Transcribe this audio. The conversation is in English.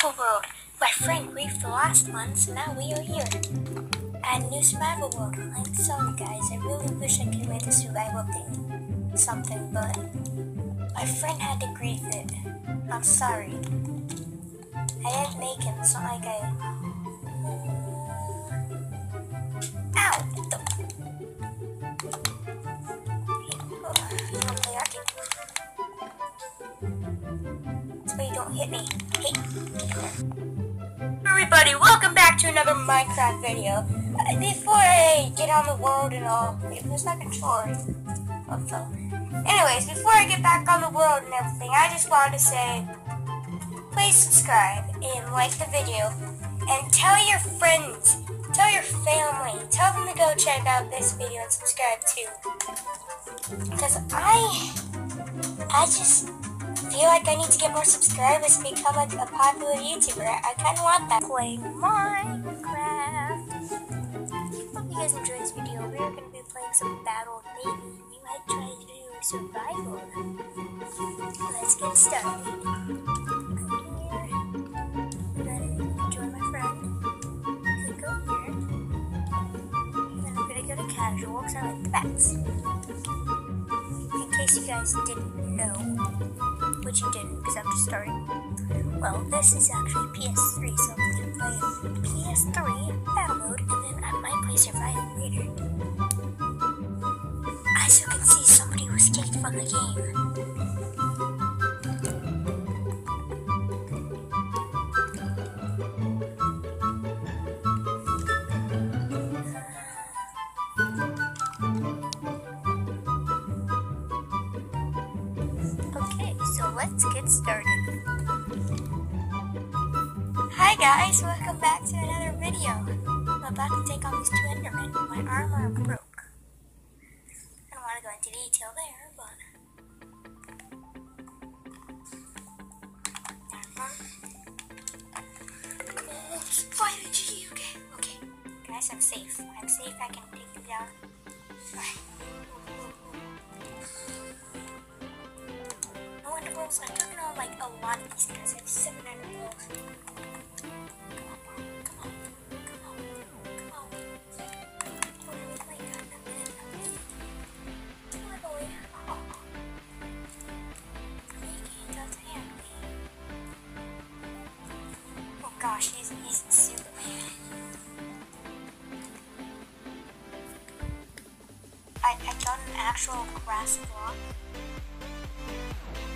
survival world. My friend griefed the last one, so now we are here. At new survival world. I'm sorry guys, I really wish I could make the survival thing something, but my friend had to grief it. I'm sorry. I didn't make him, it's not like I... Ow! So you don't hit me. Hey! Everybody, welcome back to another Minecraft video. Before I get on the world and all, where's my controller? Also, anyways, before I get back on the world and everything, I just wanted to say, please subscribe and like the video, and tell your friends, tell your family, tell them to go check out this video and subscribe too. Because I just feel like I need to get more subscribers to become a popular YouTuber. I kind of want that. Playing Minecraft. Hope you guys enjoyed this video. We are going to be playing some battle. Maybe we might try to do survival. Let's get started. Come here. Then join my friend. Click go here. Then I'm going to go to casual because I like the bats. In case you guys didn't know, which you didn't because I'm just starting. Well, this is actually PS3, so I'm going to play PS3 battle mode, and then I might play survival later. As you can see, somebody was kicked from the game. So let's get started. Hi guys, welcome back to another video. I'm about to take on these two Endermen. My armor broke. I don't want to go into detail there, but... Oh, spider G, okay. Guys, I'm safe. I'm safe, I can take them down. Alright. So I'm talking on like a lot of these guys. I have 700 rolls. Come on. What are we playing? Come on, boy. Oh. He can't attack me. Oh gosh, he's Superman. I got an actual grass block.